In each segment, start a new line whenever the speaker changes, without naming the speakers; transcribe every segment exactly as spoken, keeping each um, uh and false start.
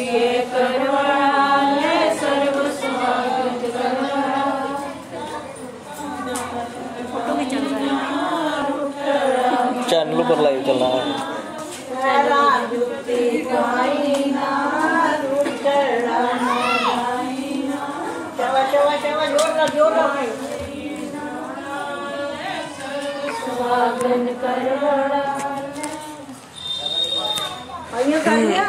कुड़िए करवाड़ा ले सर्व स्वागत करवाड़ा। फोटो भी चल रहा है,
चैनल पर लाइव चल रहा है।
स्वागन करवाड़ा आइयो कर लिया।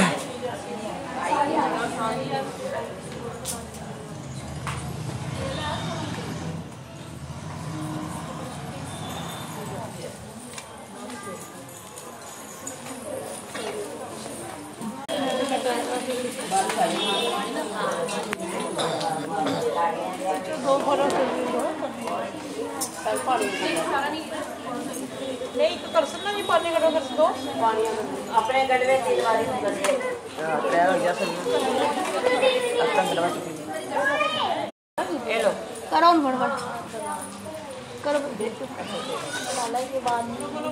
नहीं तो कर सकना नहीं पानी कटो कर दो पानी अपने गड़वे तीन बारी कर दे तैयार हो गया सब अब तक गड़वा चुकी है। लो
करो फटाफट करो वाला के बाद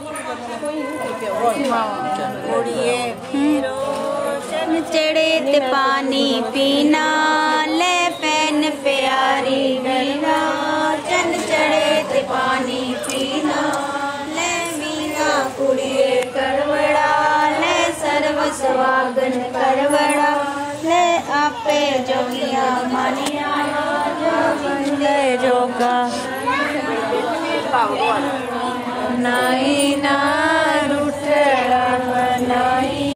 कोड़िए फिरो
चन चढ़े ते पानी पीना ले पैन प्यारी मीना चन चढ़े ते पानी पीना ले मीना कुड़िए करवड़ा ले सर्व स्वागन करवड़ा ले आपे जोगिया मानिया बंदे जोगा नाई ना रुठड़ा बनाई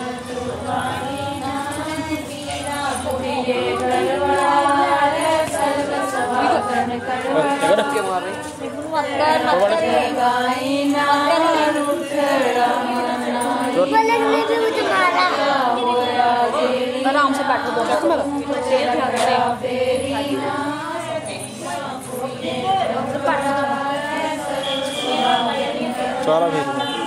आराम से बैठो दो
सारा